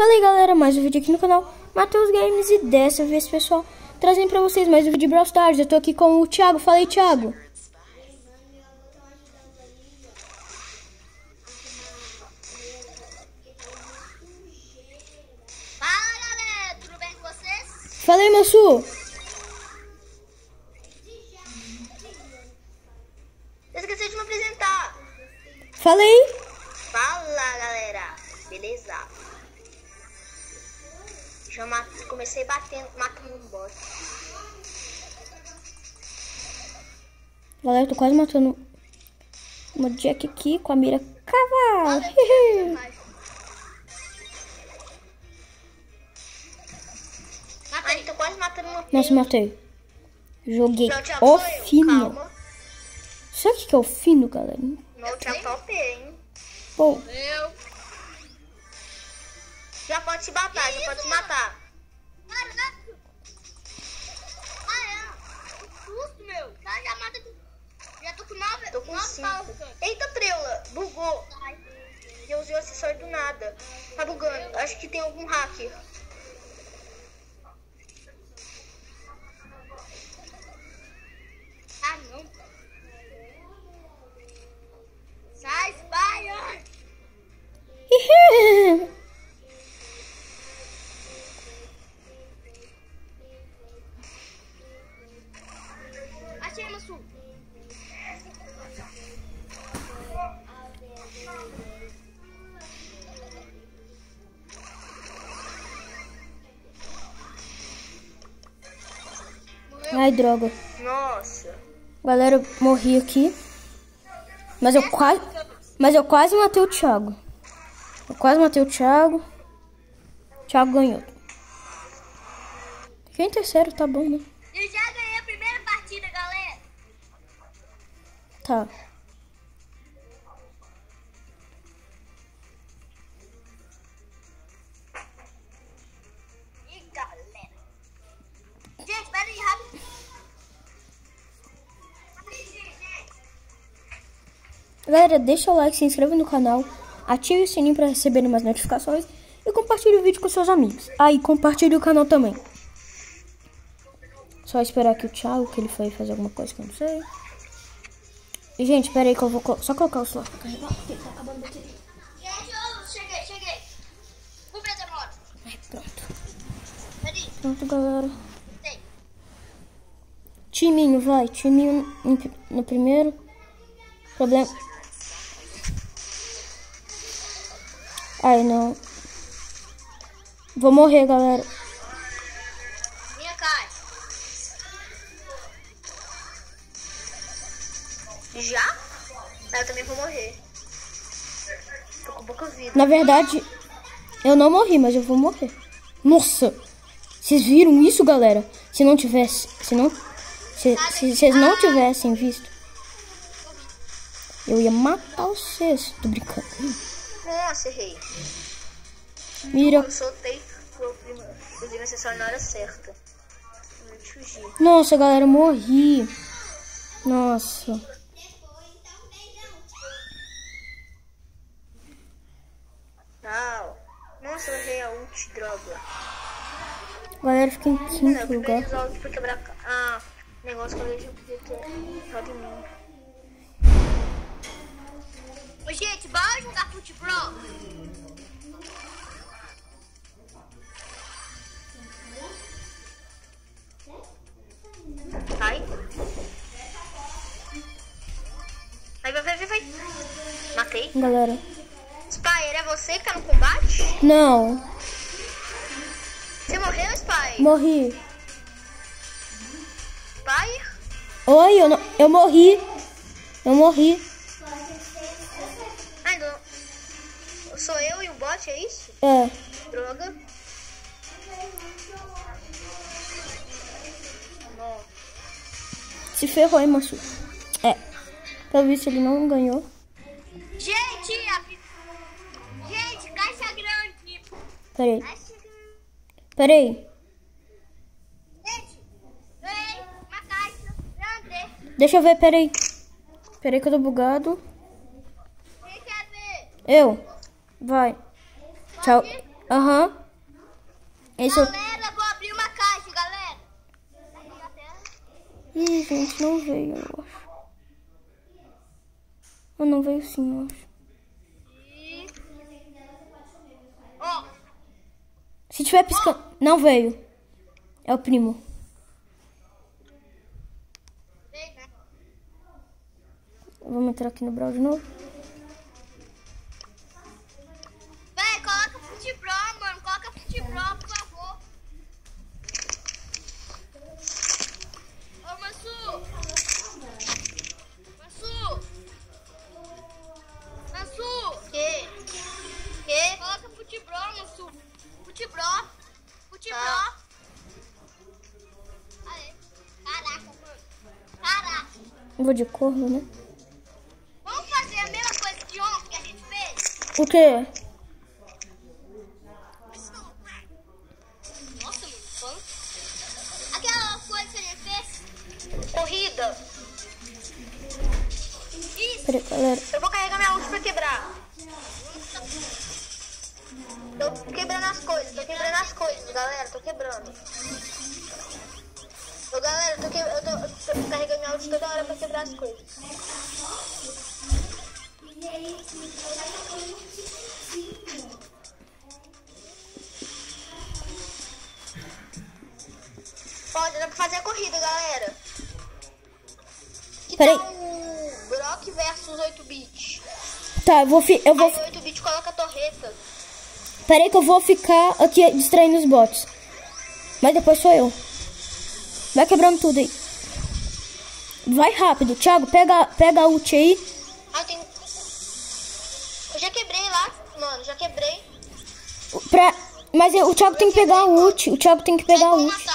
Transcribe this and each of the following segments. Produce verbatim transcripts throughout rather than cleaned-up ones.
Fala aí galera, mais um vídeo aqui no canal Matheus Games. E dessa vez, pessoal, trazendo pra vocês mais um vídeo de Brawl Stars. Eu tô aqui com o Thiago. Fala aí, Thiago. Fala galera, tudo bem com vocês? Fala aí, moço. Eu esqueci de me apresentar. Fala aí. Fala galera, beleza? Já mat... comecei batendo, matando um boss. Galera, eu tô quase matando uma Jack aqui com a mira cavalo. Matei, tô quase matando uma. Nossa, matei. Joguei Não, Thiago, o sou eu, fino. calma. Sabe o que que é o fino, galera? Não, Thiago tá O P, hein? Pô, Eu. Já pode se matar, já pode se matar. Cara, não. Ah, é. Que susto, meu. Tá, já mata aqui. Já tô com nove. Tô com cinco. Eita, preula. Bugou. Eu usei o acessório do nada. Tá bugando. Acho que tem algum hacker. Ah, não. Sai, Spire. Achei, Massu. ai, droga. Nossa. Galera, eu morri aqui. Mas eu quase... Mas eu quase matei o Thiago. Eu quase matei o Thiago. O Thiago ganhou. Fiquei em terceiro, tá bom, né? Eu já ganhei a primeira partida, galera. Tá. E galera. Gente, pera aí, rápido. Galera, deixa o like, se inscreva no canal, ative o sininho para receber mais notificações e compartilhe o vídeo com seus amigos. Aí, ah, compartilhe o canal também. Só esperar aqui o Thiago, que ele foi fazer alguma coisa que eu não sei. E, gente, pera aí que eu vou co só colocar o celular pra carregar, porque tá acabando a bateria. Gente, eu cheguei, cheguei. Vou ver a demora. Ai, pronto. Peraí. Pronto, galera. Tem. Timinho, vai. Timinho no, no primeiro. Problema... Ai, não. Vou morrer, galera. Minha cara. Já? Ah, eu também vou morrer. Tô com pouca vida. Na verdade, eu não morri, mas eu vou morrer. Nossa! Vocês viram isso, galera? Se não tivesse... Se não... Se vocês não tivessem visto, eu ia matar vocês. Tô brincando. Nossa, errei. Mira. Eu soltei o primeiro. Usei o acessório na hora certa. Eu fugir. Nossa, galera, eu morri. Nossa. Não. Nossa, eu errei a ult, droga. Galera, fica em Não, quinto eu lugar. resolve pra quebrar a... Ah, negócio que eu já podia ter errado em mim. Ô, gente, bora jogar futebol? Vai. Vai, vai, vai, vai, vai. Matei. Galera. Spire, é você que tá no combate? Não. Você morreu, Spire? Morri. Spire? Oi, eu, não, eu morri. Eu morri. Ai, não. Sou eu e o bot, é isso? É. Droga. Não. Se ferrou, hein, macho? É. Pelo visto, ele não ganhou. Gente, a... gente, caixa grande. Peraí. Caixa grande. Peraí. Gente, ganhei uma caixa grande. Deixa eu ver, peraí. Peraí que eu tô bugado. Quem quer ver? Eu. Vai. Tchau. Aham. Uhum. Esse eu... Galera, vou abrir uma caixa, galera. Ih, gente, não veio, eu acho. Ah, não veio sim, eu acho. E... Ó. Se tiver piscando... Oh. Não veio. É o primo. Veio, né? Vamos entrar aqui no Brawl de novo. Véi, coloca futebol, mano. Coloca futebol, por favor. Ô, Massu. Massu. Massu. Que? Que? Coloca futebol, Massu. Futebol. Futebol. Ah. Aê. Caraca, mano. Caraca. Vou de corvo, né? Vamos fazer a mesma coisa de ontem que a gente fez? O quê? Nossa, muito bom. Aquela coisa que a gente fez? Corrida. Isso. Peraí, galera. Eu vou carregar minha ult pra quebrar. Tô quebrando as coisas, tô quebrando as coisas, galera, tô quebrando. Ô, galera, eu tô, que... eu tô, eu tô carregando minha ult toda hora pra quebrar as coisas. Pode, dá pra fazer a corrida, galera. Que Peraí. tal o Brock versus oito bit? Tá, eu vou... Fi... Eu vou... Aí oito bit coloca a torreta. Peraí que eu vou ficar aqui distraindo os bots. Mas depois sou eu. Vai quebrando tudo aí. Vai rápido. Thiago, pega, pega a ult aí. Ah, tem... Eu já quebrei lá, mano. Já quebrei. Pra... Mas o Thiago tem que pegar a ult. O Thiago tem que pegar a ult.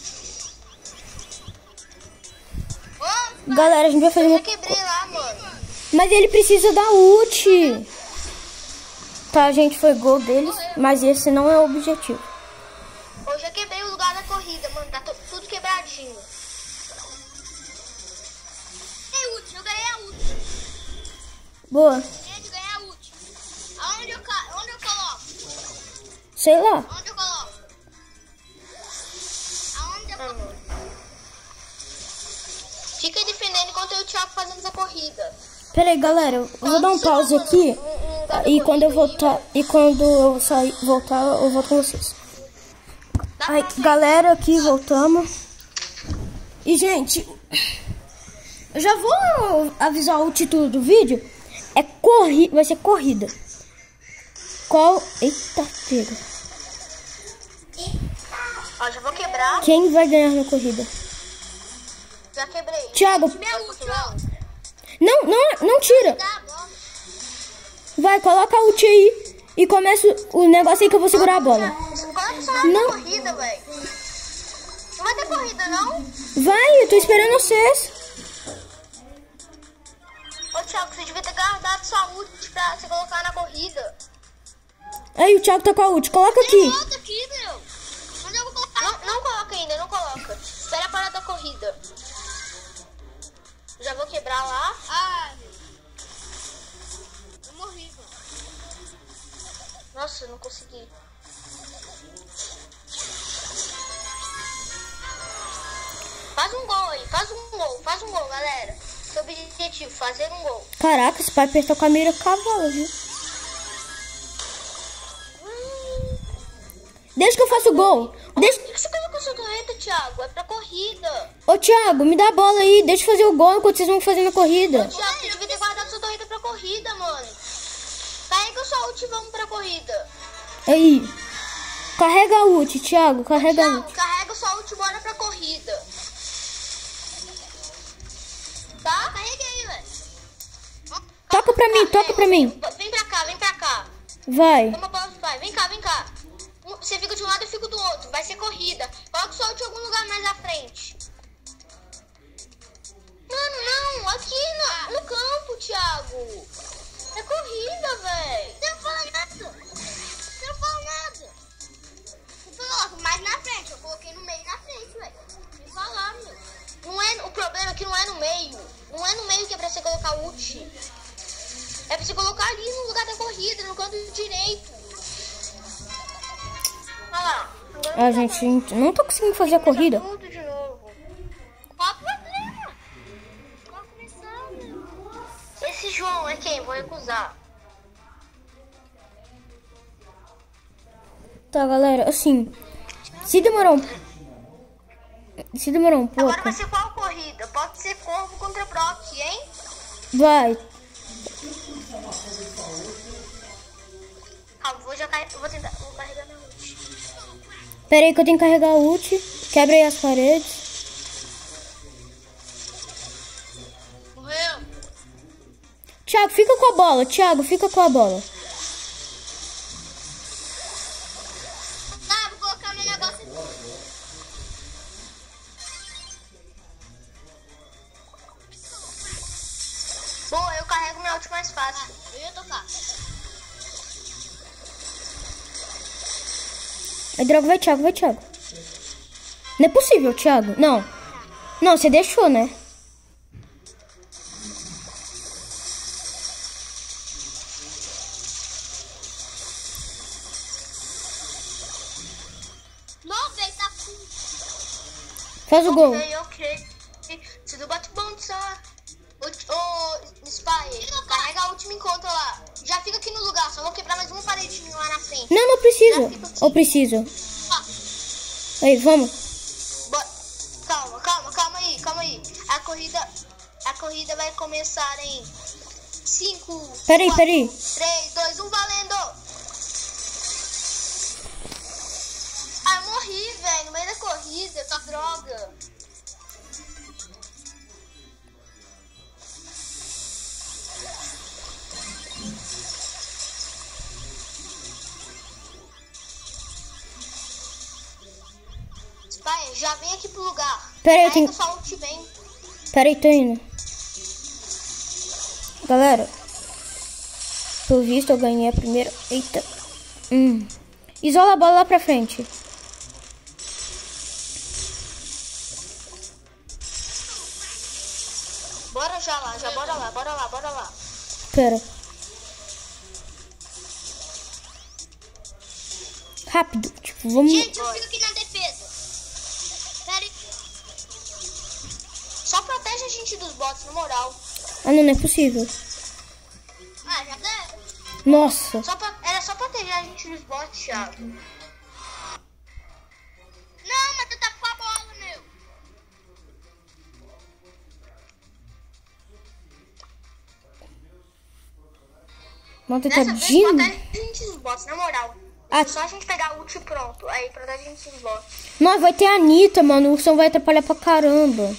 Galera, a gente vai fazer... Eu já quebrei lá, mano. Mas ele precisa da ult. Tá, gente, foi gol deles. Mas esse não é o objetivo. Eu já quebrei o lugar da corrida, mano. Tá tudo quebradinho. Tem ult, eu ganhei a ult. Boa. Gente, ganhei a ult. Aonde eu, ca... Onde eu coloco? Sei lá. Aonde eu coloco? Aonde eu coloco? Fica defendendo enquanto eu e o Thiago fazendo essa corrida. Pera aí, galera. Eu vou dar um pause aqui. E quando eu voltar... E quando eu sair, voltar, eu volto com vocês. Aí, galera, aqui voltamos. E, gente, eu já vou avisar o título do vídeo. É corrida, vai ser corrida. Qual? Eita, pega. Ó, já vou quebrar. Quem vai ganhar na corrida? Já quebrei. Thiago. Minha ult, ó. Não, não, não tira. Vai, coloca a ult aí. E começa o negócio aí que eu vou segurar a bola. Coloca só na corrida, velho. Não vai ter corrida, não? Vai, eu tô esperando vocês. Ô, Thiago, você devia ter guardado sua ult pra você colocar na corrida. Aí, o Thiago tá com a ult. Coloca aqui. Tem outra aqui, meu. Onde eu vou colocar? Não, não coloca ainda, não coloca. Espera a parada da corrida. Já vou quebrar lá. Ai, eu morri, mano. Nossa, eu não consegui. Faz um gol aí, faz um gol, faz um gol, galera. Seu objetivo, fazer um gol. Caraca, esse pai apertou com a mira cavalo, viu? Hum. Deixa que eu faça o gol. Deixa... Por que você colocou sua torreta, Thiago? É pra corrida. Ô, Thiago, me dá a bola aí. Deixa eu fazer o gol enquanto vocês vão fazer na corrida. Ô, Thiago, você devia ter guardado sua torreta pra corrida, mano. Carrega o sua ult e vamos pra corrida. Aí. Carrega a ult, Thiago. Carrega Thiago, a ult. carrega o sua ult e bora pra corrida. Tá? Carreguei aí, velho. Toca pra mim, toca pra mim. Vem pra cá, vem pra cá. Vai. Toma a bola do pai. Vem cá, vem cá. Você fica de um lado e eu fico do outro. Vai ser corrida. Coloca o sua ult em algum lugar mais à frente. Mano, não. Aqui no, no campo, Thiago. É corrida, velho. Você não fala nada. Você não fala nada. Você coloca mais na frente. Eu coloquei no meio e na frente, velho. Sem falar, meu. Não é, o problema é que não é no meio. Não é no meio que é pra você colocar ult. É pra você colocar ali no lugar da corrida, no canto direito. Ah, gente, não tô conseguindo fazer a corrida. Tudo de novo. Qual o problema? Tá começando. Esse João é quem? Vou recusar. Tá, galera, assim, se demorar um... Se demorar um pouco... Agora vai ser qual corrida? Pode ser Corvo contra Brock, hein? Vai. Calma, vou, já car... vou tentar... Vou carregar minha ult. Pera aí que eu tenho que carregar a ult. Quebra aí as paredes. Morreu. Thiago, fica com a bola. Thiago, fica com a bola. Tá, vou colocar meu negócio aqui. Boa, eu carrego minha ult mais fácil. Ah, eu ia tocar. Aí, droga, vai, Thiago, vai, Thiago. Não é possível, Thiago. Não. Não, você deixou, né? Não, velho, tá com... Faz o gol. Ok, ok. Tudo bate bom, só. Ô, Spy, carrega a ult e me encontra lá. Já fica aqui no lugar, só vou quebrar mais uma paredinha lá na frente. Não, não precisa. Ou preciso. Ah. Aí, vamos. Bora. Calma, calma, calma aí, calma aí. A corrida, a corrida vai começar em cinco, Peraí, peraí. três, dois, um, valendo. Ah, eu morri, velho, no meio da corrida, que droga. Vai, já vem aqui pro lugar. Pera aí, eu tenho... Só ult bem. Pera aí, tô indo. Galera. Pelo visto, eu ganhei a primeira... Eita. Hum. Isola a bola lá pra frente. Bora já lá, já bora lá, bora lá, bora lá. Pera. Rápido. Tipo, vamos... Gente, eu fico aqui na defesa. Pera aí. Só protege a gente dos bots, na moral. Ah, não, não é possível. Ah, já deu. Nossa. Só pra... Era só proteger a gente dos bots, Thiago. Não, mas tu tá com a bola, meu. Mano, Dessa vez tadinho. protege a gente dos bots, na moral. Ah. É só a gente pegar o ult e pronto. Aí protege a gente dos bots. Nós vai ter a Anitta, mano. O som vai atrapalhar pra caramba.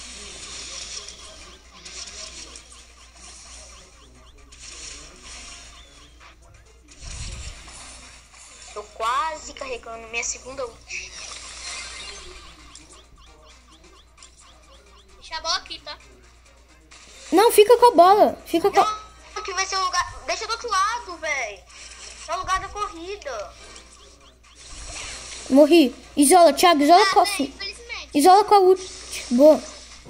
Tô quase carregando minha segunda ult. Deixa a bola aqui, tá? Não, fica com a bola. Fica com a... Não, aqui vai ser o lugar... Deixa do outro lado, velho. É o lugar da corrida. Morri. Isola, Thiago. Isola Ah, com a... bem, infelizmente. Isola com a ult. Boa.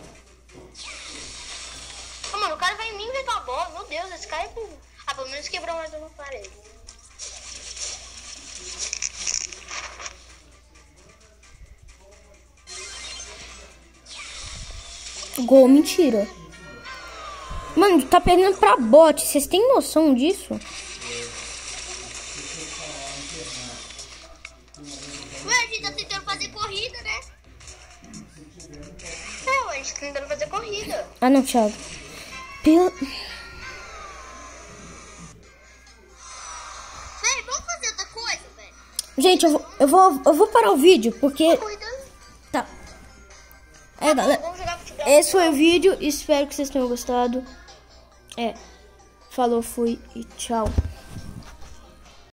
Oh, mano, o cara vai em mim ver com a bola. Meu Deus, esse cara é burro. Ah, pelo menos quebrou mais uma parede. Gol, mentira. Mano, tá perdendo pra bot. Vocês têm noção disso? Ué, a gente tá tentando fazer corrida, né? É, ué, a gente tá tentando fazer corrida. Ah, não, Thiago. Pela... Véi, vamos fazer outra coisa, velho? Gente, eu vou, eu, vou, eu vou parar o vídeo, porque... Corrida. Tá. É, galera. Vamos jogar futebol. Esse foi o vídeo. Espero que vocês tenham gostado. É. Falou, fui e tchau.